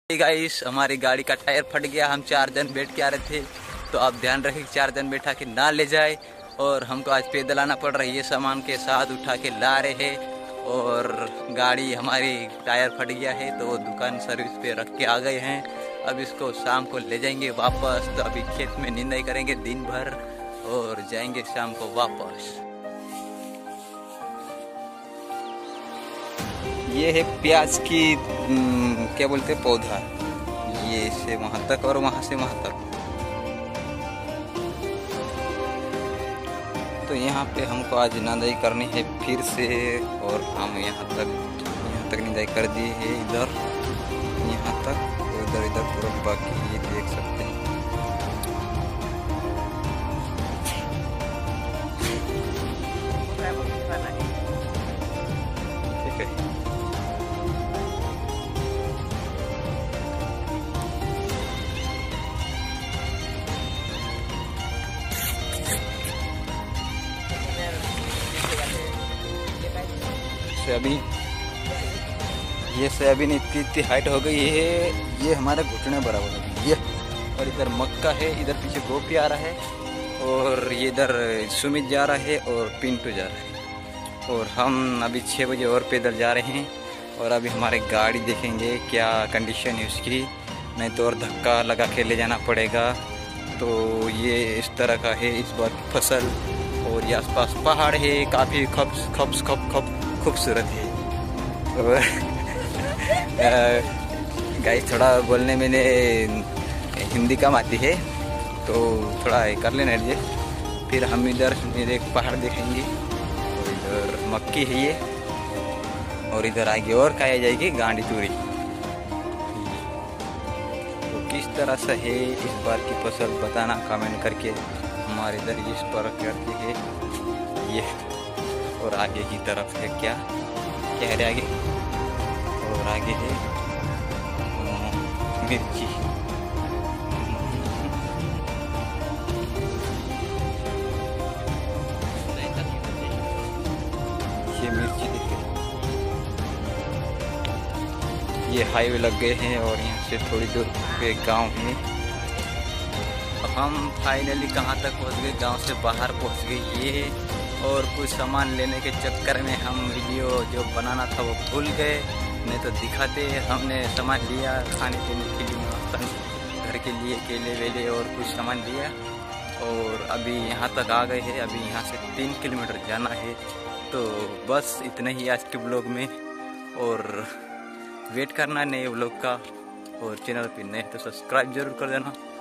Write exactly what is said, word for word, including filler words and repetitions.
Guys, हमारी गाड़ी का टायर फट गया। हम चार जन बैठ के आ रहे थे, तो आप ध्यान रखें चार जन बैठा के ना ले जाए। और हमको आज पैदल आना पड़ रहा है, ये सामान के साथ उठा के ला रहे हैं। और गाड़ी हमारी टायर फट गया है, तो वो दुकान सर्विस पे रख के आ गए हैं। अब इसको शाम को ले जाएंगे वापस। तो अभी खेत में निंदाई करेंगे दिन भर और जाएंगे शाम को वापस। ये है प्याज की क्या बोलते हैं पौधा, ये से वहां तक और वहां से वहां तक। तो यहाँ पे हमको आज निंदाई करनी है फिर से, और हम यहाँ तक यहाँ तक निंदाई कर दी है, इधर यहाँ तक, उधर इधर पूरा बाकी ये देख सकते हैं। ठीक है, अभी ये सोयाबीन इतनी इतनी हाइट हो गई है, ये हमारे घुटने बराबर हो गई ये। और इधर मक्का है, इधर पीछे गोपी आ रहा है, और ये इधर सुमित जा रहा है और पिंटू जा रहा है। और हम अभी छः बजे और पैदल जा रहे हैं। और अभी हमारे गाड़ी देखेंगे क्या कंडीशन है उसकी, नहीं तो और धक्का लगा के ले जाना पड़ेगा। तो ये इस तरह का है इस बार की फसल। और ये आसपास पहाड़ है, काफ़ी खप्स खप्स खप खप खूबसूरत है। और गाइस, थोड़ा बोलने में हिंदी कम आती है, तो थोड़ा कर लेना लिए। फिर हम इधर मेरे एक पहाड़ देखेंगे, और इधर मक्की है ये, और इधर आगे और खाया जाएगी गांडी तूरी। तो किस तरह से है इस बार की फसल बताना कमेंट करके। हमारे इधर इस पर करती है ये, और आगे की तरफ है क्या क्या है आगे, और आगे है मिर्ची। ये मिर्ची दिखे, ये हाईवे लग गए हैं, और यहाँ से थोड़ी दूर पे गांव है। अब हम फाइनली कहाँ तक पहुँच गए, गांव से बाहर पहुँच गए ये। और कुछ सामान लेने के चक्कर में हम वीडियो जो बनाना था वो भूल गए, नहीं तो दिखाते। हमने सामान लिया खाने पीने के लिए, घर के लिए केले वेले और कुछ सामान लिया, और अभी यहाँ तक आ गए हैं। अभी यहाँ से तीन किलोमीटर जाना है। तो बस इतना ही आज के ब्लॉग में, और वेट करना नए ब्लॉग का। और चैनल पर नए तो सब्सक्राइब जरूर कर देना।